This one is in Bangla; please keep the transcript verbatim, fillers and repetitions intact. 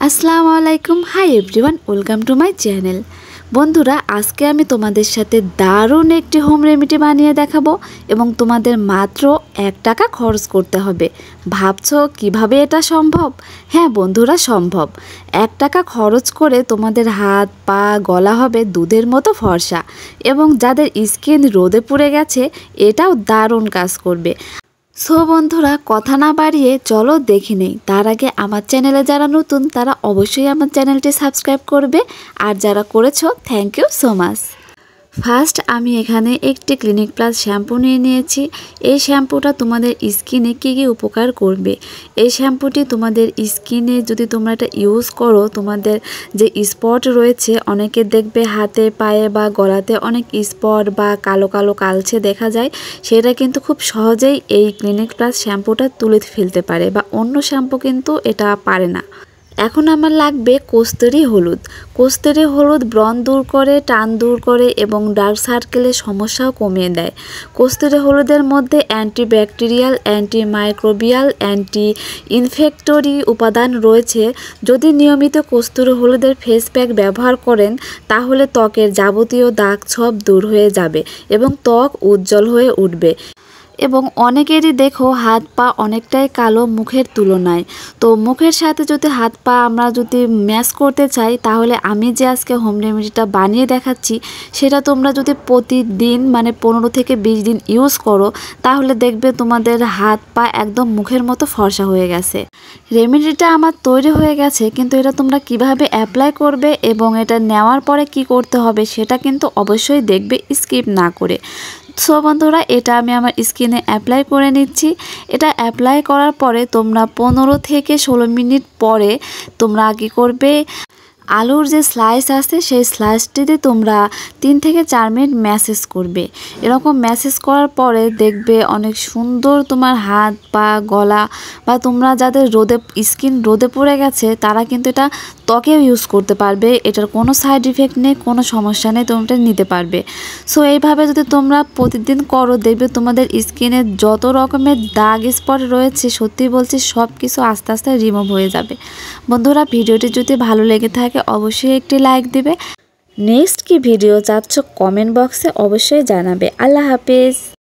আসসালামু আলাইকুম। Hi everyone, welcome to my channel. বন্ধুরা, আজকে আমি তোমাদের সাথে দারুণ একটি হোম রেমেডি বানিয়ে দেখাবো এবং তোমাদের মাত্র এক টাকা খরচ করতে হবে। ভাবছো কিভাবে এটা সম্ভব? হ্যাঁ বন্ধুরা, সম্ভব। এক টাকা খরচ করে তোমাদের হাত পা গলা হবে দুধের মতো ফর্সা, এবং যাদের স্কিন রোদে পুড়ে গেছে এটাও দারুণ কাজ করবে। সো বন্ধুরা, কথা না বাড়িয়ে চলো দেখে নেই। তার আগে আমার চ্যানেলে যারা নতুন তারা অবশ্যই আমার চ্যানেলটি সাবস্ক্রাইব করবে, আর যারা করেছো thank you so much. First আমি এখানে একটি ক্লিনিক প্লাস শ্যাম্পু নিয়ে নিয়েছি। এই শ্যাম্পুটা তোমাদের স্কিনে কী কী উপকার করবে, এই শ্যাম্পুটি তোমাদের স্কিনে যদি তোমরা এটা ইউজ করো, তোমাদের যে স্পট রয়েছে, অনেকে দেখবে হাতে পায়ে বা গলাতে অনেক স্পট বা কালো কালো কালচে দেখা যায়, সেটা কিন্তু খুব সহজেই এই ক্লিনিক প্লাস শ্যাম্পুটা তুলে ফেলতে পারে, বা অন্য শ্যাম্পু কিন্তু এটা পারে না। এখন আমার লাগবে কস্তুরি হলুদ। কস্তুরি হলুদ ব্রণ দূর করে, টান দূর করে এবং ডার্ক সার্কেলের সমস্যাও কমিয়ে দেয়। কস্তুরি হলুদের মধ্যে antibacterial, anti microbial, anti inflammatory উপাদান রয়েছে। যদি নিয়মিত কস্তুরি হলুদের ফেস প্যাক ব্যবহার করেন তাহলে ত্বকের যাবতীয় দাগ ছোপ দূর হয়ে যাবে এবং ত্বক উজ্জ্বল হয়ে উঠবে। এবং অনেকেরই দেখো হাত পা অনেকটাই কালো মুখের তুলনায়। তো মুখের সাথে যদি হাত পা আমরা যদি ম্যাচ করতে চাই, তাহলে আমি যে আজকে হোম রেমেডিটা বানিয়ে দেখাচ্ছি সেটা তোমরা যদি প্রতিদিন মানে পনেরো থেকে বিশ দিন ইউজ করো, তাহলে দেখবে তোমাদের হাত পা একদম মুখের মতো ফর্সা হয়ে গেছে। রেমেডিটা আমার তৈরি হয়ে গেছে, কিন্তু এটা তোমরা কিভাবে অ্যাপ্লাই করবে এবং এটা নেওয়ার পরে কি করতে হবে সেটা কিন্তু অবশ্যই দেখবে, স্কিপ না করে। সো বন্ধুরা, এটা আমি আমার স্কিনে অ্যাপ্লাই করে নিচ্ছি। এটা অ্যাপ্লাই করার পরে তোমরা পনেরো থেকে ষোলো মিনিট পরে তোমরা কী করবে, আলুর যে স্লাইস আছে সেই স্লাইসটিতে তোমরা তিন থেকে চার মিনিট ম্যাসেজ করবে। এরকম ম্যাসেজ করার পরে দেখবে অনেক সুন্দর তোমার হাত পা গলা, বা তোমরা যাদের রোদে স্কিন রোদে পড়ে গেছে তারা কিন্তু এটা ত্বকেও ইউজ করতে পারবে। এটার কোনো সাইড ইফেক্ট নেই, কোনো সমস্যা নেই, তোমরা এটা নিতে পারবে। সো এইভাবে যদি তোমরা প্রতিদিন করো, দেখবে তোমাদের স্কিনে যত রকমের দাগ স্পট রয়েছে, সত্যি বলছি সব কিছু আস্তে আস্তে রিমুভ হয়ে যাবে। বন্ধুরা, ভিডিওটি যদি ভালো লেগে থাকে অবশ্যই একটি লাইক দিবে। নেক্সট কি ভিডিও চাচ্ছ কমেন্ট বক্সে অবশ্যই জানাবে। আল্লাহ হাফেজ।